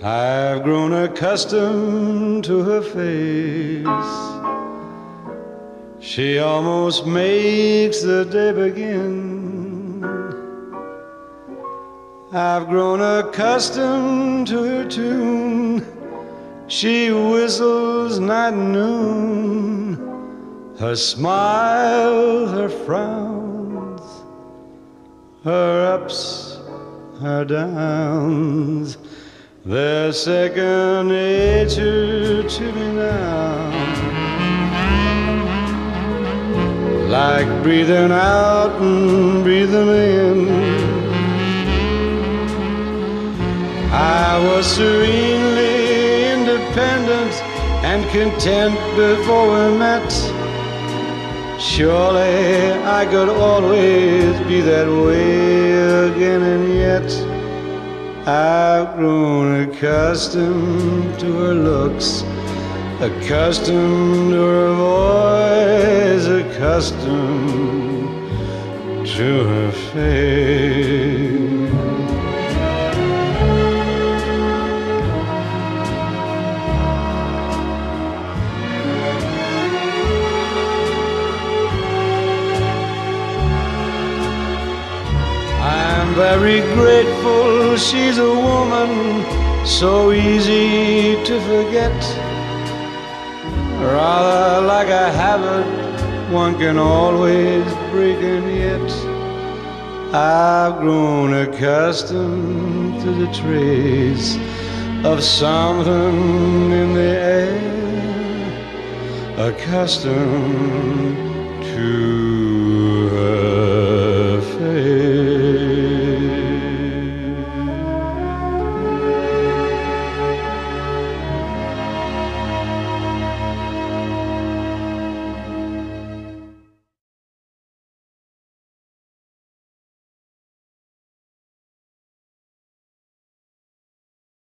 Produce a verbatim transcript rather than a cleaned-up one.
I've grown accustomed to her face. She almost makes the day begin. I've grown accustomed to her tune. She whistles night and noon. Her smile, her frowns, her ups, her downs, they're second nature to me now. Like breathing out and breathing in. I was serenely independent and content before we met. Surely I could always be that way again, and yet I've grown accustomed to her looks, accustomed to her voice, accustomed to her face. I'm very grateful she's a woman, so easy to forget. Rather like a habit one can always break, and yet I've grown accustomed to the trace of something in the air, accustomed to